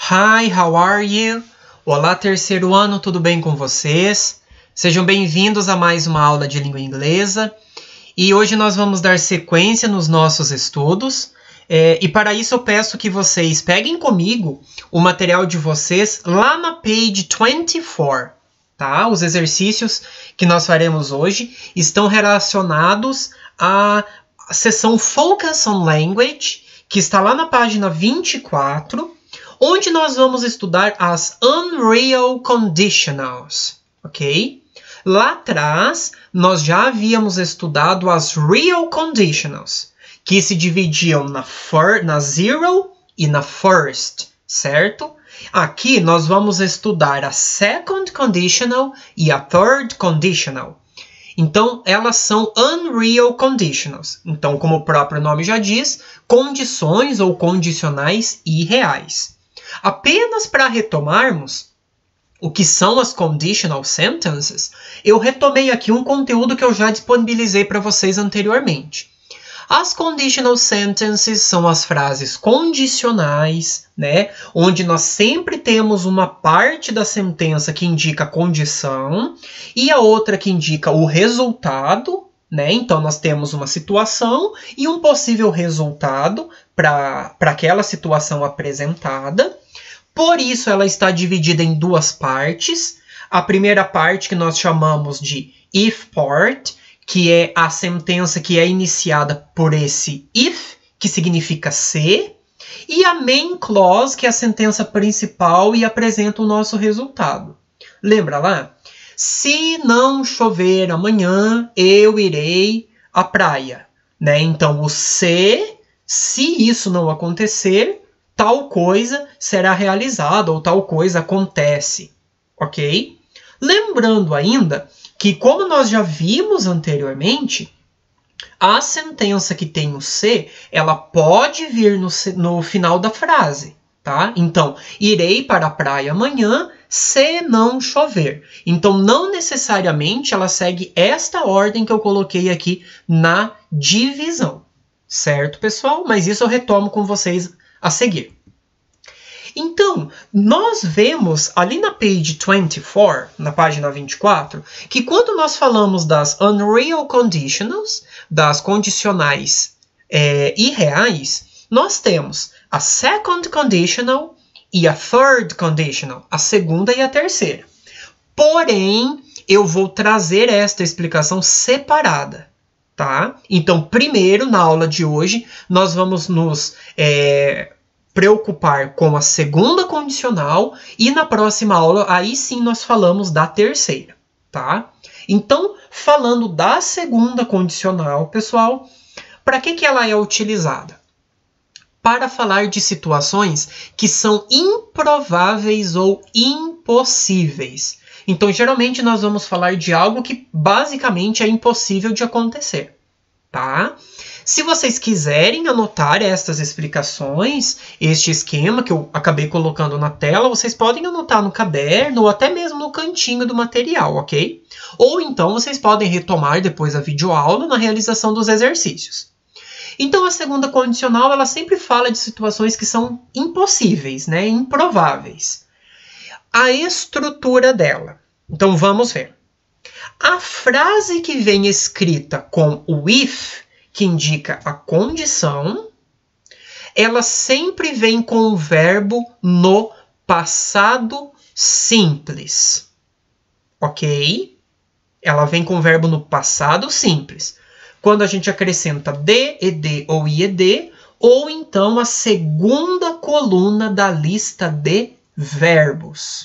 Hi, how are you? Olá, terceiro ano, tudo bem com vocês? Sejam bem-vindos a mais uma aula de língua inglesa. E hoje nós vamos dar sequência nos nossos estudos. E para isso eu peço que vocês peguem comigo o material de vocês lá na page 24. Tá? Os exercícios que nós faremos hoje estão relacionados à seção Focus on Language, que está lá na página 24, onde nós vamos estudar as Unreal Conditionals, ok? Lá atrás, nós já havíamos estudado as Real Conditionals, que se dividiam na zero e na first, certo? Aqui nós vamos estudar a second conditional e a third conditional. Então, elas são unreal conditionals. Então, como o próprio nome já diz, condições ou condicionais irreais. Apenas para retomarmos o que são as conditional sentences, eu retomei aqui um conteúdo que eu já disponibilizei para vocês anteriormente. As conditional sentences são as frases condicionais, né? Onde nós sempre temos uma parte da sentença que indica a condição e a outra que indica o resultado, né? Então, nós temos uma situação e um possível resultado para aquela situação apresentada. Por isso, ela está dividida em duas partes. A primeira parte que nós chamamos de if part, que é a sentença que é iniciada por esse if, que significa se, e a main clause, que é a sentença principal e apresenta o nosso resultado. Lembra lá? Se não chover amanhã, eu irei à praia. Né? Então, o se isso não acontecer, tal coisa será realizada ou tal coisa acontece. Ok? Lembrando ainda que, como nós já vimos anteriormente, a sentença que tem o se, ela pode vir no final da frase, tá? Então, irei para a praia amanhã se não chover. Então, não necessariamente ela segue esta ordem que eu coloquei aqui na divisão. Certo, pessoal? Mas isso eu retomo com vocês a seguir. Então, nós vemos ali na page 24, na página 24, que quando nós falamos das unreal conditionals, das condicionais irreais, nós temos a second conditional e a third conditional, a segunda e a terceira. Porém, eu vou trazer esta explicação separada, tá? Então, primeiro, na aula de hoje, nós vamos nos preocupar com a segunda condicional e na próxima aula, aí sim, nós falamos da terceira, tá? Então, falando da segunda condicional, pessoal, para que ela é utilizada? Para falar de situações que são improváveis ou impossíveis. Então, geralmente, nós vamos falar de algo que basicamente é impossível de acontecer, tá? Se vocês quiserem anotar estas explicações, este esquema que eu acabei colocando na tela, vocês podem anotar no caderno ou até mesmo no cantinho do material, ok? Ou então vocês podem retomar depois a videoaula na realização dos exercícios. Então, a segunda condicional, ela sempre fala de situações que são impossíveis, né? Improváveis. A estrutura dela. Então, vamos ver. A frase que vem escrita com o if, que indica a condição, ela sempre vem com o verbo no passado simples. Ok? Ela vem com o verbo no passado simples. Quando a gente acrescenta de, ed ou ied, ou então a segunda coluna da lista de verbos.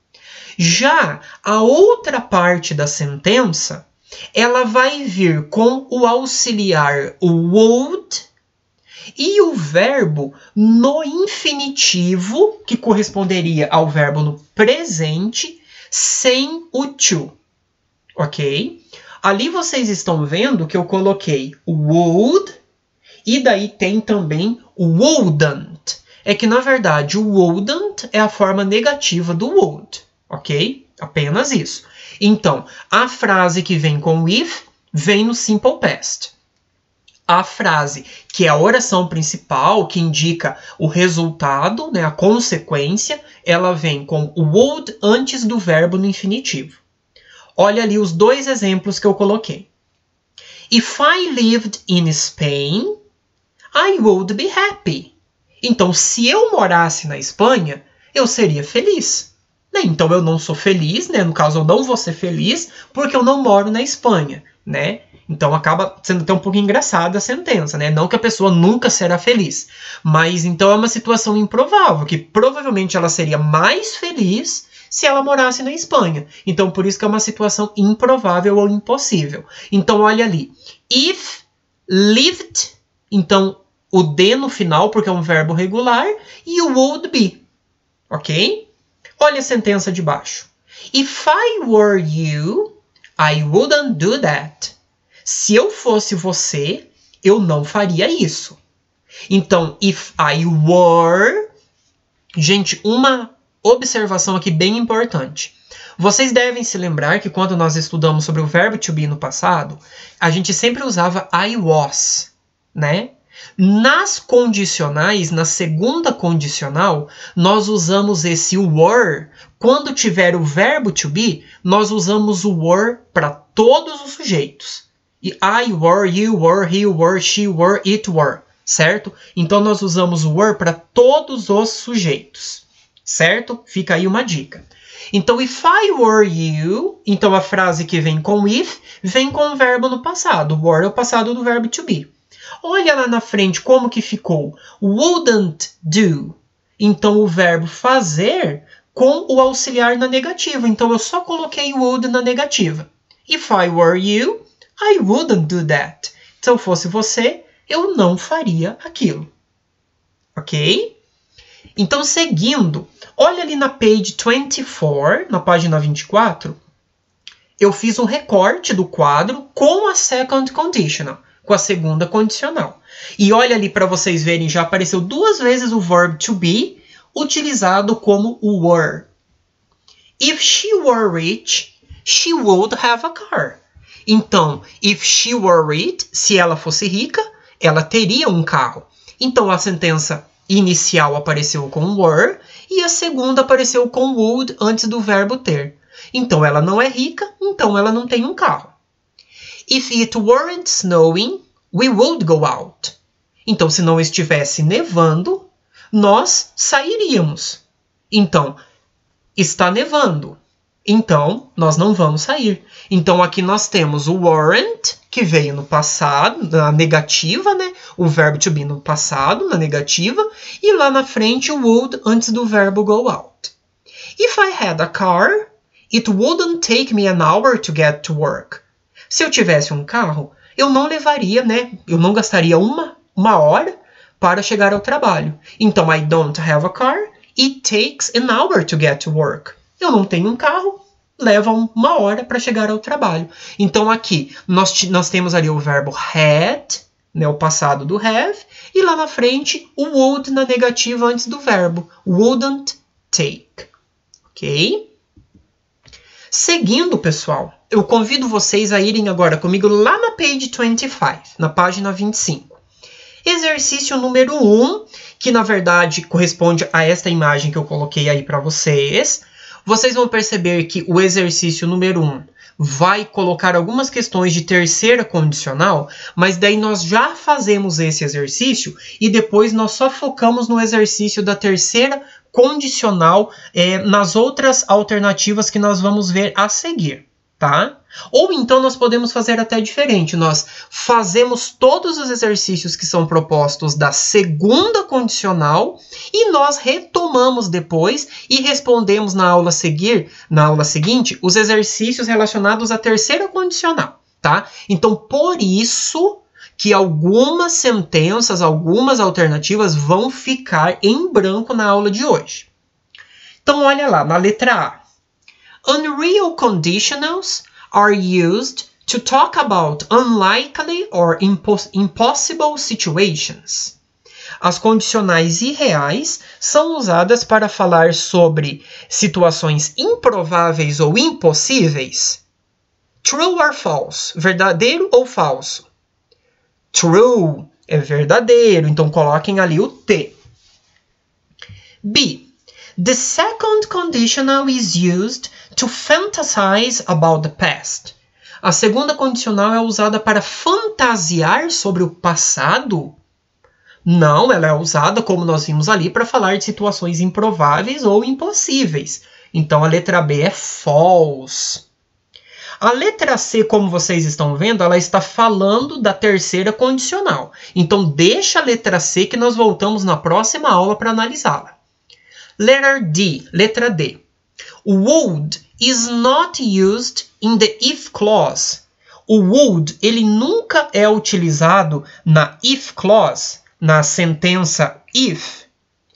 Já a outra parte da sentença, ela vai vir com o auxiliar would e o verbo no infinitivo, que corresponderia ao verbo no presente, sem o to. Ok? Ali vocês estão vendo que eu coloquei o would e daí tem também o wouldn't. É que, na verdade, o wouldn't é a forma negativa do would. Ok? Apenas isso. Então, a frase que vem com if vem no simple past. a frase, que é a oração principal, que indica o resultado, né, a consequência, ela vem com o would antes do verbo no infinitivo. Olha ali os dois exemplos que eu coloquei. If I lived in Spain, I would be happy. Então, se eu morasse na Espanha, eu seria feliz. Né? Então, eu não sou feliz, né? No caso, eu não vou ser feliz porque eu não moro na Espanha, né? Então, acaba sendo até um pouco engraçada a sentença, né? Não que a pessoa nunca será feliz. Mas, então, é uma situação improvável, que provavelmente ela seria mais feliz se ela morasse na Espanha. Então, por isso que é uma situação improvável ou impossível. Então, olha ali. If lived, então, o D no final, porque é um verbo regular, e o would be. Ok? Olha a sentença de baixo. If I were you, I wouldn't do that. Se eu fosse você, eu não faria isso. Então, if I were... Gente, uma observação aqui bem importante. Vocês devem se lembrar que quando nós estudamos sobre o verbo to be no passado, a gente sempre usava I was, né? Nas condicionais, na segunda condicional, nós usamos esse were. Quando tiver o verbo to be, nós usamos o were para todos os sujeitos. E I were, you were, he were, she were, it were, certo? Então nós usamos o were para todos os sujeitos, certo? Fica aí uma dica. Então, if I were you, então a frase que vem com if, vem com o verbo no passado. Were é o passado do verbo to be. Olha lá na frente como que ficou. Wouldn't do. Então, o verbo fazer com o auxiliar na negativa. Então, eu só coloquei would na negativa. If I were you, I wouldn't do that. Se eu fosse você, eu não faria aquilo. Ok? Então, seguindo, olha ali na page 24, na página 24, eu fiz um recorte do quadro com a second conditional, com a segunda condicional. E olha ali para vocês verem, já apareceu 2 vezes o verb to be, utilizado como o were. If she were rich, she would have a car. Então, if she were rich, se ela fosse rica, ela teria um carro. Então, a sentença inicial apareceu com were e a segunda apareceu com would antes do verbo ter. Então, ela não é rica, então ela não tem um carro. If it weren't snowing, we would go out. Então, se não estivesse nevando, nós sairíamos. Então, está nevando. Então, nós não vamos sair. Então, aqui nós temos o weren't, que veio no passado, na negativa, né? O verbo to be no passado, na negativa. E lá na frente, o would antes do verbo go out. If I had a car, it wouldn't take me an hour to get to work. Se eu tivesse um carro, eu não levaria, né? Eu não gastaria uma hora para chegar ao trabalho. Então, I don't have a car, it takes an hour to get to work. Eu não tenho um carro, leva 1 hora para chegar ao trabalho. Então, aqui, nós temos ali o verbo had, né, o passado do have, e lá na frente, o would na negativa antes do verbo. Wouldn't take. Ok? Seguindo, pessoal, eu convido vocês a irem agora comigo lá na page 25, na página 25. Exercício número 1, que na verdade corresponde a esta imagem que eu coloquei aí para vocês. Vocês vão perceber que o exercício número 1 vai colocar algumas questões de terceira condicional, mas daí nós já fazemos esse exercício e depois nós só focamos no exercício da terceira condicional nas outras alternativas que nós vamos ver a seguir, tá? Ou então nós podemos fazer até diferente. Nós fazemos todos os exercícios que são propostos da segunda condicional e nós retomamos depois e respondemos na aula seguinte, os exercícios relacionados à terceira condicional, tá? Então, por isso que algumas sentenças, algumas alternativas vão ficar em branco na aula de hoje. Então, olha lá, na letra A. Unreal conditionals are used to talk about unlikely or impossible situations. As condicionais irreais são usadas para falar sobre situações improváveis ou impossíveis. True or false? Verdadeiro ou falso? True é verdadeiro, então coloquem ali o T. B. The second conditional is used to fantasize about the past. A segunda condicional é usada para fantasiar sobre o passado? Não, ela é usada, como nós vimos ali, para falar de situações improváveis ou impossíveis. Então, a letra B é false. A letra C, como vocês estão vendo, ela está falando da terceira condicional. Então, deixa a letra C que nós voltamos na próxima aula para analisá-la. Letter D, letra D. Would is not used in the if clause. O would, ele nunca é utilizado na if clause, na sentença if.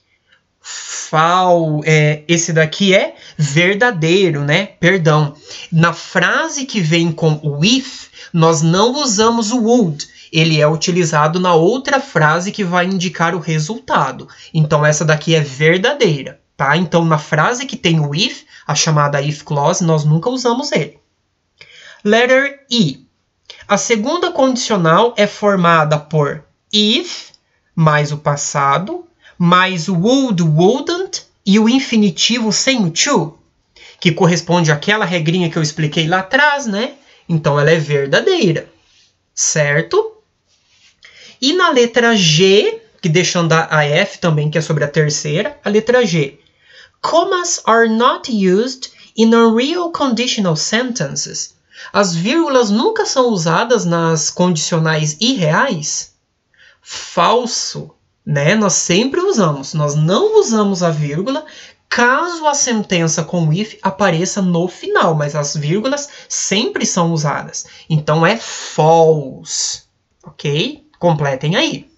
Esse daqui é verdadeiro, né? Perdão. Na frase que vem com o if, nós não usamos o would. Ele é utilizado na outra frase que vai indicar o resultado. Então, essa daqui é verdadeira, tá? Então, na frase que tem o if, a chamada if clause, nós nunca usamos ele. Letter E. A segunda condicional é formada por if, mais o passado, mais o would, wouldn't e o infinitivo sem o to, que corresponde àquela regrinha que eu expliquei lá atrás, né? Então, ela é verdadeira, certo? E na letra G, que deixando a F também, que é sobre a terceira, a letra G. Commas are not used in unreal conditional sentences. As vírgulas nunca são usadas nas condicionais irreais? Falso, né? Nós sempre usamos. Nós não usamos a vírgula caso a sentença com if apareça no final, mas as vírgulas sempre são usadas. Então, é false, ok? Completem aí.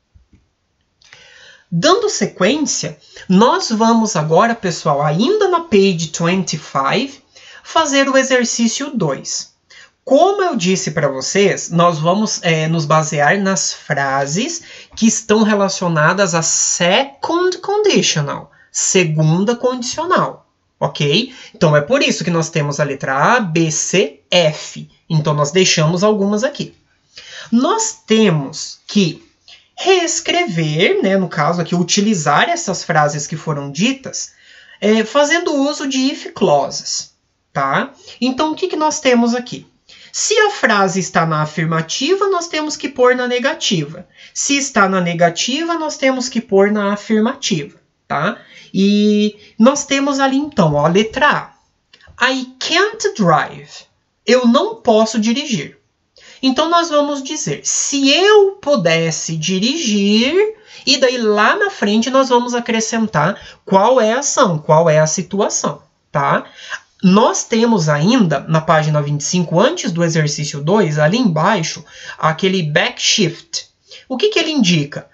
Dando sequência, nós vamos agora, pessoal, ainda na page 25, fazer o exercício 2. Como eu disse para vocês, nós vamos nos basear nas frases que estão relacionadas à second conditional, segunda condicional, ok? Então, é por isso que nós temos a letra A, B, C, F. Então, nós deixamos algumas aqui. Nós temos que reescrever, né, no caso aqui, utilizar essas frases que foram ditas, fazendo uso de if clauses, tá? Então, o que nós temos aqui? Se a frase está na afirmativa, nós temos que pôr na negativa. Se está na negativa, nós temos que pôr na afirmativa, tá? E nós temos ali, então, ó, a letra A. I can't drive. Eu não posso dirigir. Então, nós vamos dizer, se eu pudesse dirigir, e daí lá na frente nós vamos acrescentar qual é a ação, qual é a situação, tá? Nós temos ainda, na página 25, antes do exercício 2, ali embaixo, aquele backshift. O que ele indica?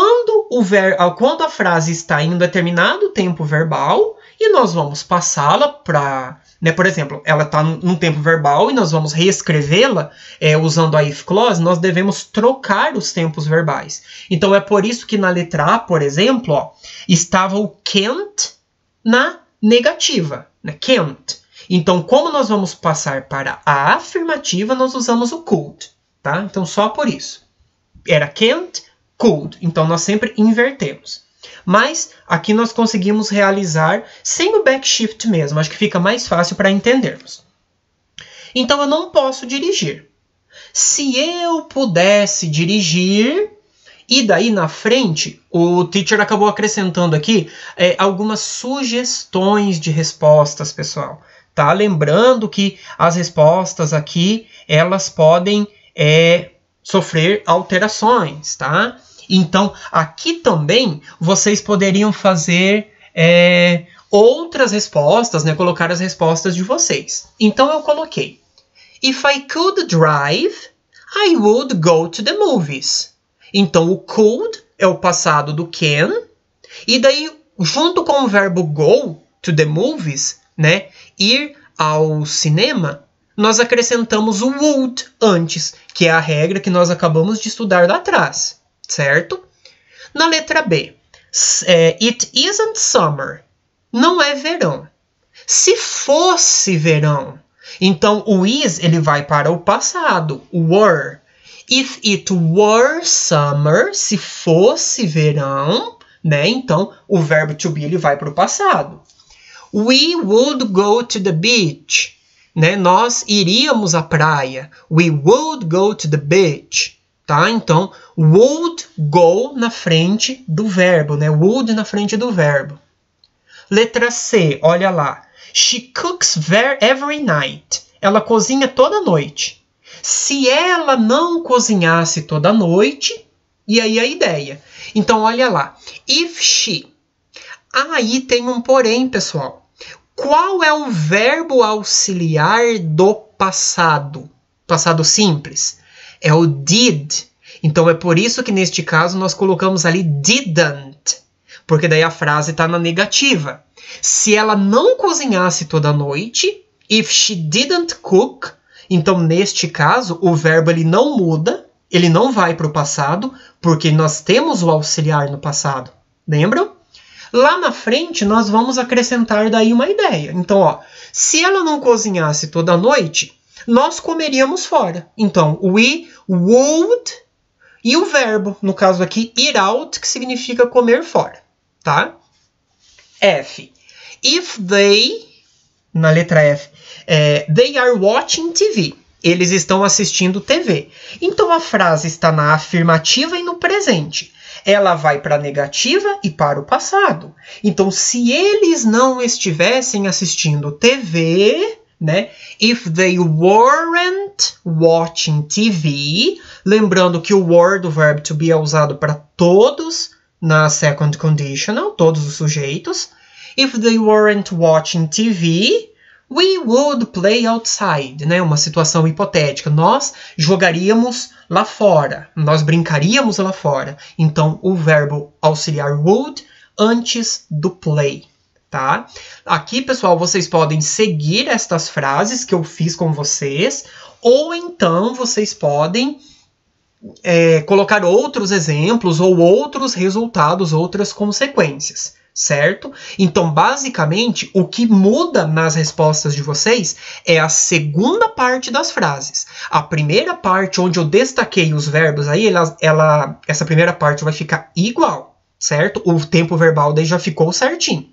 Quando a frase está em um determinado tempo verbal, e nós vamos passá-la para... Né, por exemplo, ela está num tempo verbal e nós vamos reescrevê-la usando a if clause, nós devemos trocar os tempos verbais. Então, é por isso que na letra A, por exemplo, ó, estava o can't na negativa, né? Can't. Então, como nós vamos passar para a afirmativa, nós usamos o could, tá? Então, só por isso. Era can't, could. Então, nós sempre invertemos. Mas aqui nós conseguimos realizar sem o backshift mesmo. Acho que fica mais fácil para entendermos. Então, eu não posso dirigir. Se eu pudesse dirigir... E daí, na frente, o teacher acabou acrescentando aqui algumas sugestões de respostas, pessoal. Tá? Lembrando que as respostas aqui, elas podem sofrer alterações, tá? Então, aqui também, vocês poderiam fazer outras respostas, né? Colocar as respostas de vocês. Então, eu coloquei. If I could drive, I would go to the movies. Então, o could é o passado do can. E daí, junto com o verbo go to the movies, né? Ir ao cinema, nós acrescentamos o would antes, que é a regra que nós acabamos de estudar lá atrás. Certo? Na letra B, it isn't summer. Não é verão. Se fosse verão, então o is ele vai para o passado, o were. If it were summer, se fosse verão, né? Então, o verbo to be ele vai para o passado. We would go to the beach. Né? Nós iríamos à praia. We would go to the beach. Tá? Então, would go na frente do verbo. Né? Would na frente do verbo. Letra C, olha lá. She cooks every night. Ela cozinha toda noite. Se ela não cozinhasse toda noite, e aí a ideia. Então, olha lá. If she. Aí tem um porém, pessoal. Qual é o verbo auxiliar do passado? Passado simples. É o did. Então, é por isso que neste caso nós colocamos ali didn't. Porque daí a frase está na negativa. Se ela não cozinhasse toda noite, if she didn't cook, então neste caso o verbo ele não muda, ele não vai para o passado, porque nós temos o auxiliar no passado. Lembram? Lá na frente nós vamos acrescentar daí uma ideia. Então, ó, se ela não cozinhasse toda noite, nós comeríamos fora. Então, we would, e o verbo, no caso aqui, eat out, que significa comer fora. Tá? F. If they, na letra F, they are watching TV. Eles estão assistindo TV. Então a frase está na afirmativa e no presente. Ela vai para a negativa e para o passado. Então, se eles não estivessem assistindo TV, né? If they weren't watching TV, lembrando que o were do verbo to be é usado para todos na second conditional, todos os sujeitos. If they weren't watching TV, we would play outside, né? Uma situação hipotética. Nós jogaríamos lá fora, nós brincaríamos lá fora. Então, o verbo auxiliar would antes do play, tá? Aqui, pessoal, vocês podem seguir estas frases que eu fiz com vocês, ou então vocês podem colocar outros exemplos ou outros resultados, outras consequências, certo? Então, basicamente, o que muda nas respostas de vocês é a segunda parte das frases. A primeira parte, onde eu destaquei os verbos, aí essa primeira parte vai ficar igual, certo? O tempo verbal daí já ficou certinho.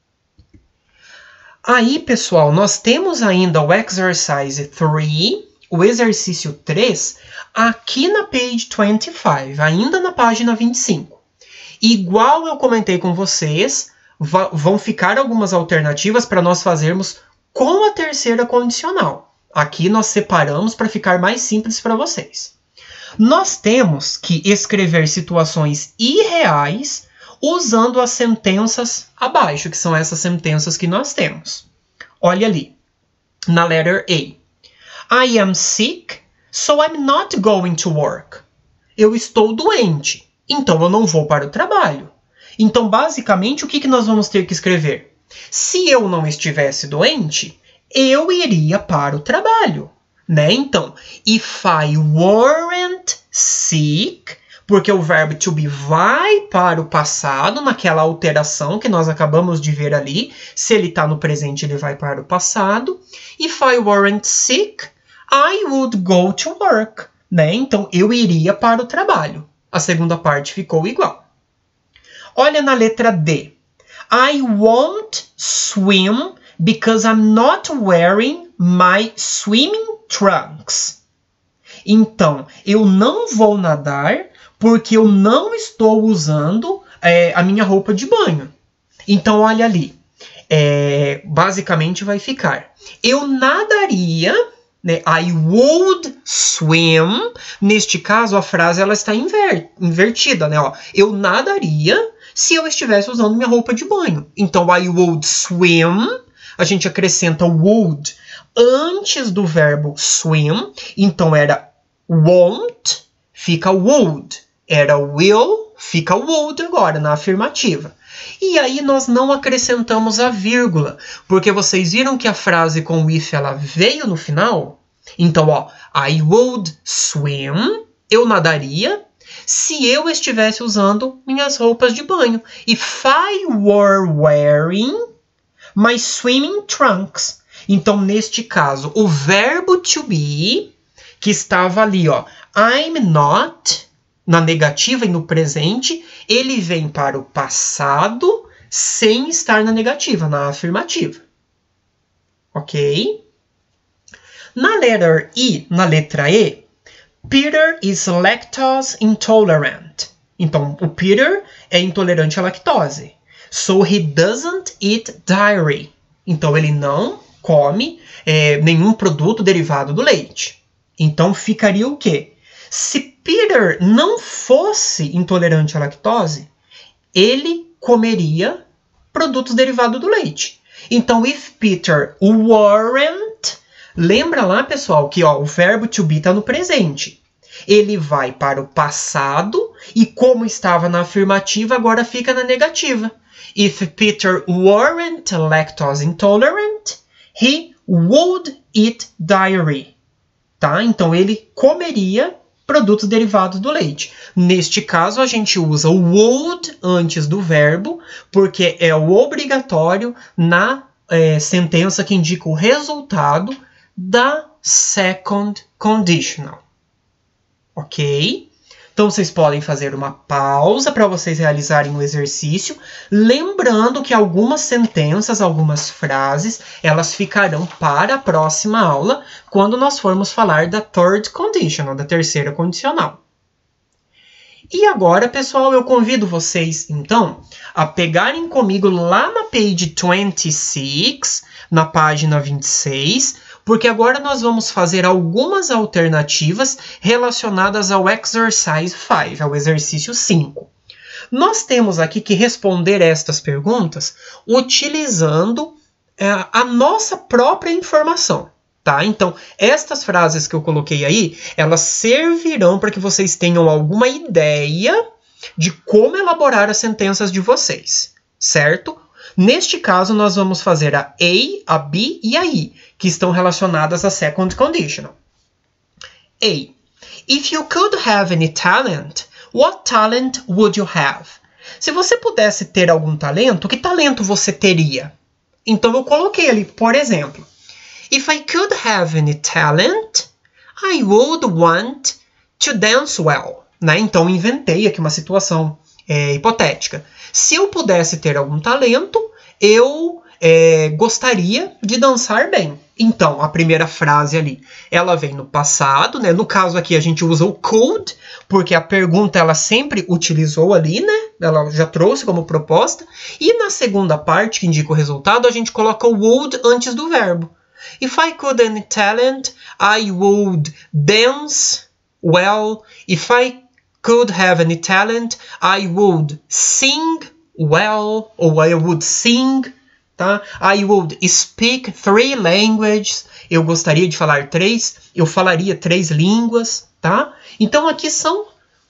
Aí, pessoal, nós temos ainda o exercise 3, o exercício 3, aqui na page 25, ainda na página 25. Igual eu comentei com vocês, vão ficar algumas alternativas para nós fazermos com a terceira condicional. Aqui nós separamos para ficar mais simples para vocês. Nós temos que escrever situações irreais usando as sentenças abaixo, que são essas sentenças que nós temos. Olha ali, na letter A. I am sick, so I'm not going to work. Eu estou doente, então eu não vou para o trabalho. Então, basicamente, o que nós vamos ter que escrever? Se eu não estivesse doente, eu iria para o trabalho, né? Então, if I weren't sick, porque o verbo to be vai para o passado, naquela alteração que nós acabamos de ver ali. Se ele está no presente, ele vai para o passado. If I weren't sick, I would go to work, né? Então, eu iria para o trabalho. A segunda parte ficou igual. Olha na letra D. I won't swim because I'm not wearing my swimming trunks. Então, eu não vou nadar porque eu não estou usando a minha roupa de banho. Então, olha ali. Basicamente vai ficar. Eu nadaria, né? I would swim. Neste caso, a frase ela está invertida, né? Ó, eu nadaria se eu estivesse usando minha roupa de banho. Então, I would swim. A gente acrescenta would antes do verbo swim. Então, era won't, fica would. Era will, fica would agora, na afirmativa. E aí nós não acrescentamos a vírgula, porque vocês viram que a frase com if ela veio no final? Então, ó, I would swim, eu nadaria, se eu estivesse usando minhas roupas de banho. If I were wearing my swimming trunks. Então, neste caso, o verbo to be, que estava ali, ó. I'm not, na negativa e no presente, ele vem para o passado sem estar na negativa, na afirmativa. Ok? Na letra E, Peter is lactose intolerant. Então, o Peter é intolerante à lactose. So he doesn't eat dairy. Então, ele não come nenhum produto derivado do leite. Então, ficaria o quê? Se Peter não fosse intolerante à lactose, ele comeria produtos derivados do leite. Então, if Peter weren't, lembra lá, pessoal, que ó, o verbo to be está no presente. Ele vai para o passado e como estava na afirmativa, agora fica na negativa. If Peter weren't lactose intolerant, he would eat dairy. Tá? Então, ele comeria produtos derivados do leite. Neste caso, a gente usa o would antes do verbo, porque é o obrigatório na sentença que indica o resultado da second conditional. Ok? Então, vocês podem fazer uma pausa para vocês realizarem o exercício, lembrando que algumas sentenças, algumas frases, elas ficarão para a próxima aula, quando nós formos falar da third conditional, da terceira condicional. E agora, pessoal, eu convido vocês, então, a pegarem comigo lá na page 26, na página 26, porque agora nós vamos fazer algumas alternativas relacionadas ao exercise 5, ao exercício 5. Nós temos aqui que responder estas perguntas utilizando a nossa própria informação. Tá? Então, estas frases que eu coloquei aí, elas servirão para que vocês tenham alguma ideia de como elaborar as sentenças de vocês, certo? Neste caso, nós vamos fazer a A, a B e a I, que estão relacionadas à second conditional. A. If you could have any talent, what talent would you have? Se você pudesse ter algum talento, que talento você teria? Então, eu coloquei ali, por exemplo, If I could have any talent, I would want to dance well. Né? Então, inventei aqui uma situação hipotética. Se eu pudesse ter algum talento, eu gostaria de dançar bem. Então, a primeira frase ali, ela vem no passado, né? No caso aqui, a gente usa o could, porque a pergunta ela sempre utilizou ali, né? Ela já trouxe como proposta. E na segunda parte, que indica o resultado, a gente coloca o would antes do verbo. If I could any talent, I would dance well. If I could have any talent, I would sing well, or I would sing, tá? I would speak 3 languages. Eu gostaria de falar 3, eu falaria 3 línguas, tá? Então aqui são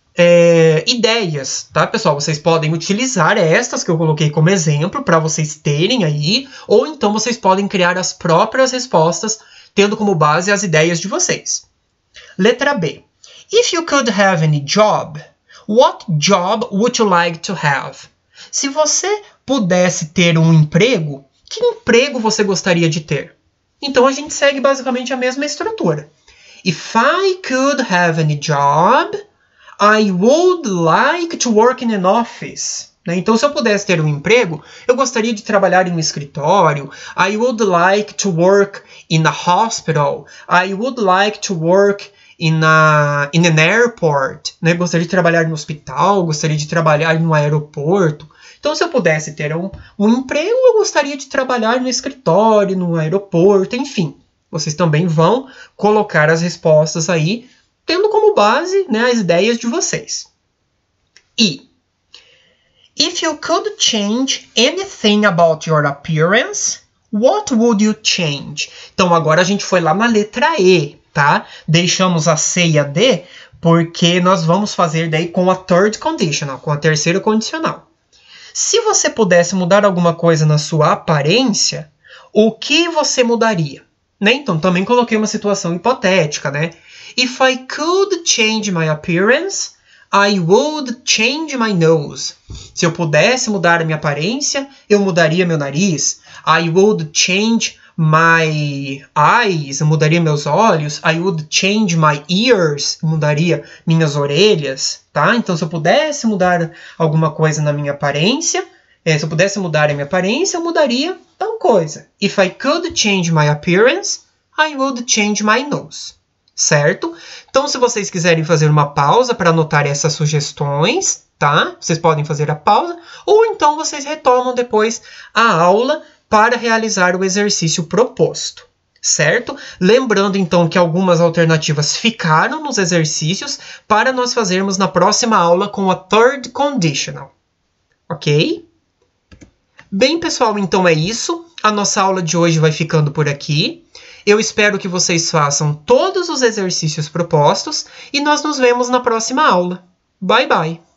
ideias, tá, pessoal? Vocês podem utilizar estas que eu coloquei como exemplo para vocês terem aí, ou então vocês podem criar as próprias respostas, tendo como base as ideias de vocês. Letra B. If you could have any job, what job would you like to have? Se você pudesse ter um emprego, que emprego você gostaria de ter? Então, a gente segue basicamente a mesma estrutura. If I could have any job, I would like to work in an office. Então, se eu pudesse ter um emprego, eu gostaria de trabalhar em um escritório. I would like to work in a hospital. I would like to work in an airport. Gostaria de trabalhar no hospital, gostaria de trabalhar no aeroporto. Então, se eu pudesse ter um emprego, eu gostaria de trabalhar no escritório, no aeroporto, enfim. Vocês também vão colocar as respostas aí, tendo como base, né, as ideias de vocês. E, if you could change anything about your appearance, what would you change? Então, agora a gente foi lá na letra E, tá? Deixamos a C e a D, porque nós vamos fazer daí com a third conditional, com a terceira condicional. Se você pudesse mudar alguma coisa na sua aparência, o que você mudaria? Né? Então, também coloquei uma situação hipotética, né? If I could change my appearance, I would change my nose. Se eu pudesse mudar a minha aparência, eu mudaria meu nariz. I would change my eyes, eu mudaria meus olhos. I would change my ears, eu mudaria minhas orelhas, tá? Então, se eu pudesse mudar alguma coisa na minha aparência, se eu pudesse mudar a minha aparência, eu mudaria tal coisa. If I could change my appearance, I would change my nose. Certo? Então, se vocês quiserem fazer uma pausa para anotar essas sugestões, tá? Vocês podem fazer a pausa, ou então vocês retomam depois a aula para realizar o exercício proposto, certo? Lembrando, então, que algumas alternativas ficaram nos exercícios para nós fazermos na próxima aula com a third conditional, ok? Bem, pessoal, então é isso. A nossa aula de hoje vai ficando por aqui. Eu espero que vocês façam todos os exercícios propostos e nós nos vemos na próxima aula. Bye, bye!